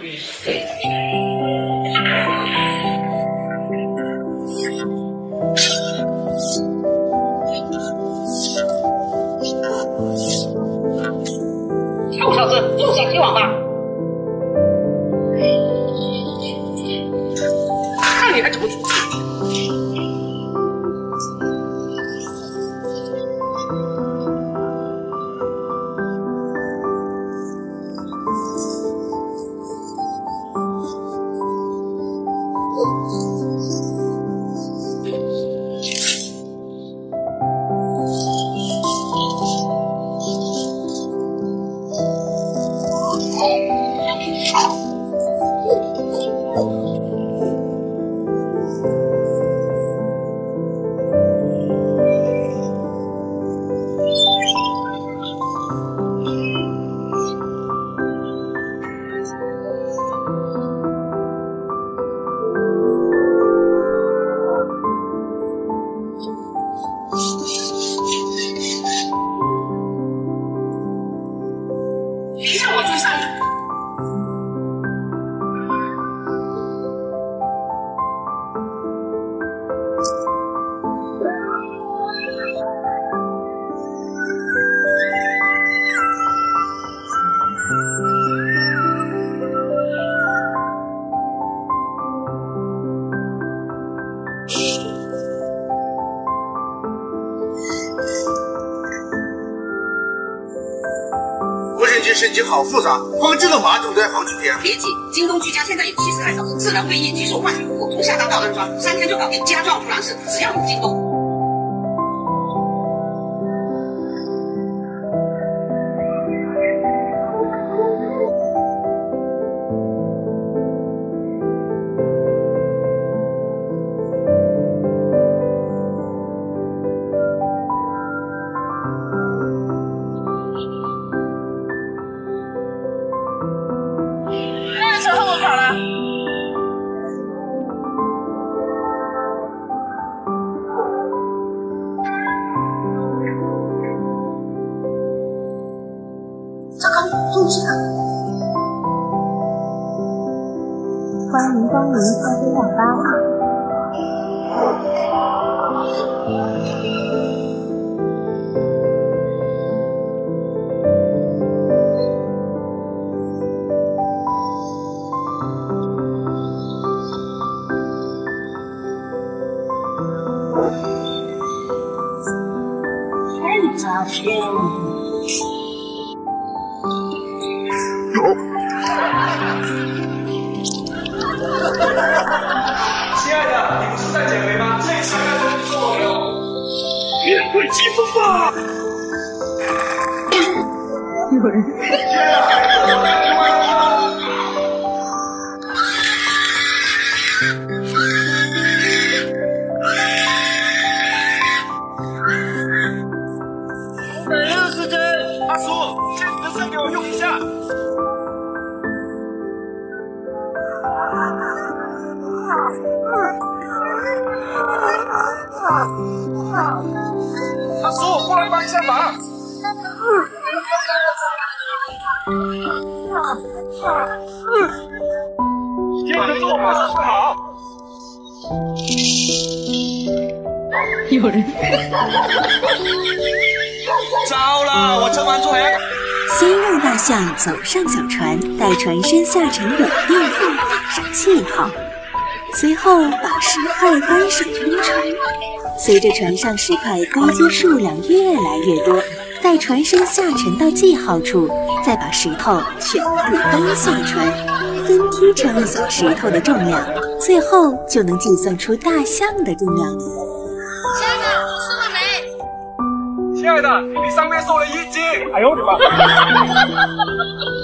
臭小子，又想踢网吧？看你还怎么处置！别让我追上你！ 无人机升级好复杂，光智能马桶都要好几天。 别急，京东居家现在有72小时智能会议极速换水服务，从下单到安装，3天就搞定。家装、图廊式，只要你京东。 小后我跑了。 糟糕，中计了！欢迎光临咖啡网吧。 照片。 亲爱的，你不是在减肥吗？这一下该怎么做没有？ 面对疾风吧！ 有人。 阿叔，借你的肾给我用一下。阿叔，过来帮一下忙。接着做，马上做好。 有人。 糟了，我撑完做还要。 先让大象走上小船，待船身下沉稳定后打上气号，随后把石块搬上晕船。随着船上石块堆积数量越来越多，待船身下沉到记号处，再把石头全部搬下船，分批称算石头的重量，最后就能计算出大象的重量。 亲爱的，我瘦了没？ 亲爱的，你比上面瘦了1斤。哎呦我的妈！